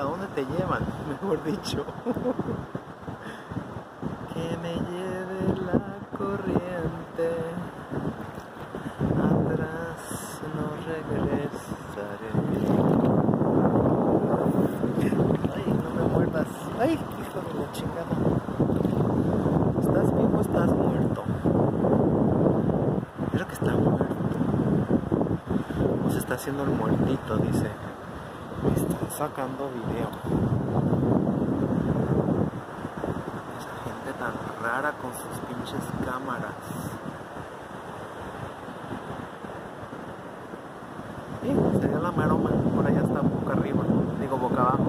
¿a dónde te llevan? Mejor dicho. Que me lleve la corriente, atrás no regresaré. Ay, no me muerdas. Ay, hijo de la chingada. ¿Estás vivo o estás muerto? Creo que está muerto. O se está haciendo el muertito, dice. Está sacando video. Esa gente tan rara con sus pinches cámaras. Sí, sería la maroma. Por allá está boca arriba. Digo boca abajo.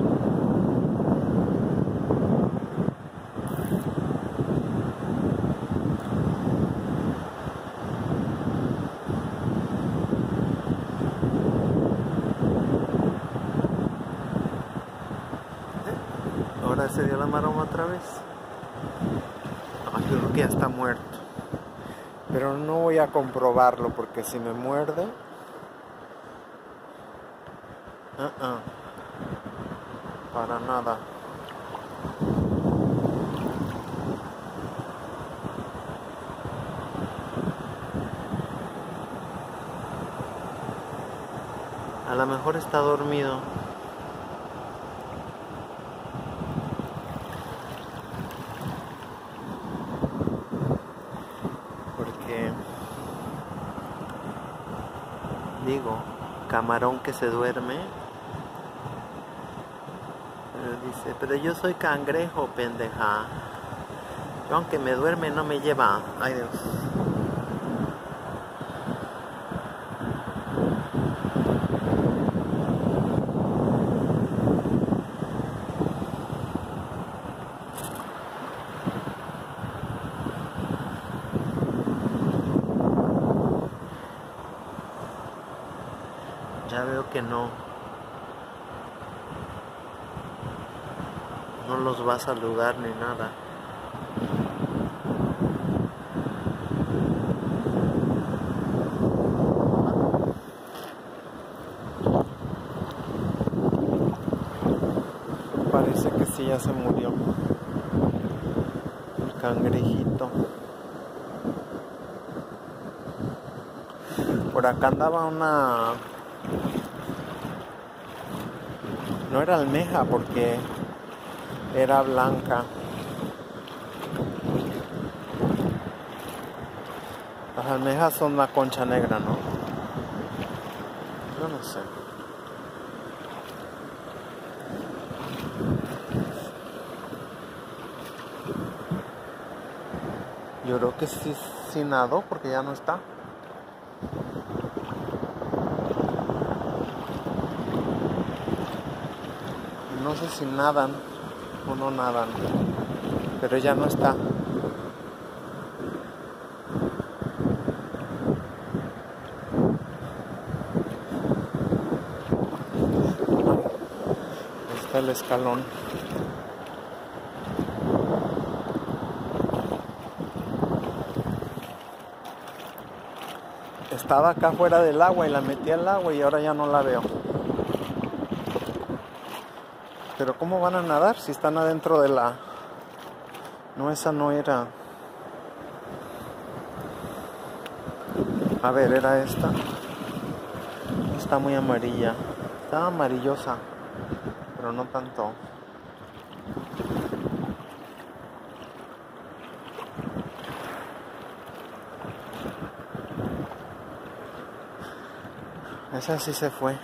Ahora se dio la maroma otra vez. Yo creo que ya está muerto. Pero no voy a comprobarlo porque si me muerde... para nada. A lo mejor está dormido. Porque... digo, camarón que se duerme. Dice, pero yo soy cangrejo, pendeja. Yo aunque me duerme no me lleva. Ay, Dios. Ya veo que no los va a saludar ni nada. Parece que sí, ya se murió el cangrejito. Por acá andaba una... no era almeja porque era blanca. Las almejas son la concha negra, ¿no? Yo no sé. Yo creo que sí nadó porque ya no está. No sé si nadan o no nadan, pero ya no está. Ahí está el escalón. Estaba acá fuera del agua y la metí al agua y ahora ya no la veo. Pero ¿cómo van a nadar si están adentro de la... no, esa no era. A ver, era esta. Está muy amarilla. Está amarillosa, pero no tanto. Esa sí se fue.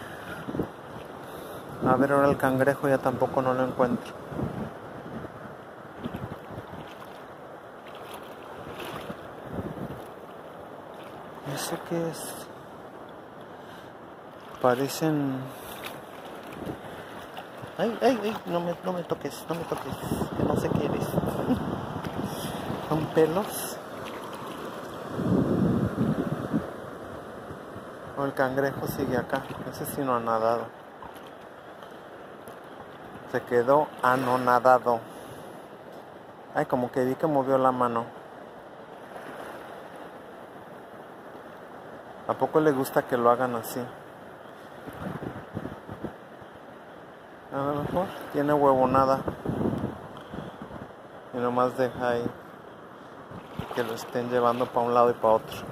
A ver, ahora el cangrejo ya tampoco no lo encuentro. ¿Eso qué es? Parecen... Ay, ay, ay, no me toques, no me toques. Que no sé qué eres. Son pelos. O el cangrejo sigue acá. Ese sí no ha nadado. Se quedó anonadado. Ay, como que vi que movió la mano. ¿A poco le gusta que lo hagan así? Pues, tiene huevonada. Y nomás deja ahí que lo estén llevando para un lado y para otro.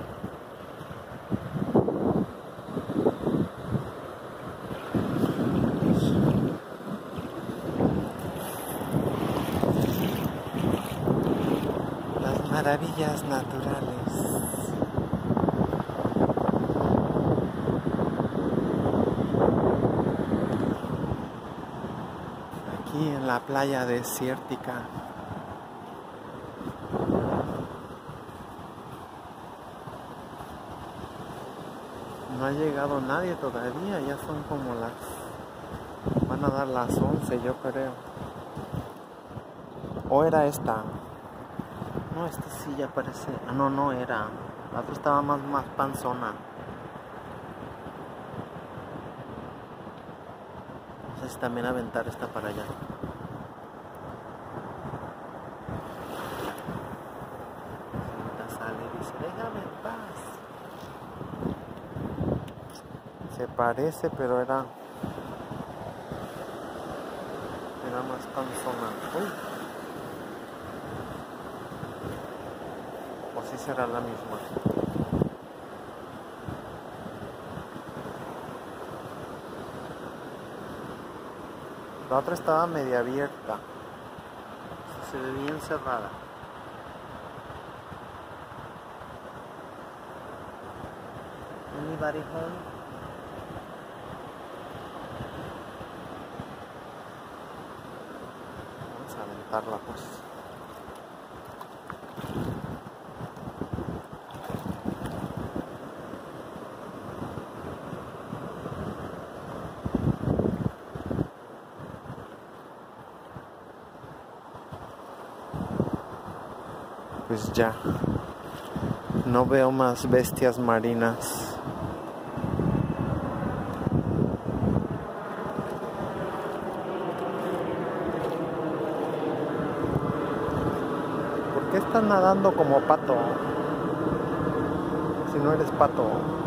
Las maravillas naturales. Aquí en la playa desértica. No ha llegado nadie todavía, ya son como van a dar las 11 yo creo. ¿O era esta? No, esta sí ya parece. Ah, no, no era. La otra estaba más panzona. No sé si también aventar esta para allá. Ahorita sale y dice, déjame en paz. Se parece, pero era más panzona. Uy. O si será la misma. La otra estaba media abierta. Se ve bien cerrada. Anybody home? Vamos a aventarla pues. Pues ya. No veo más bestias marinas. ¿Por qué estás nadando como pato? Si no eres pato.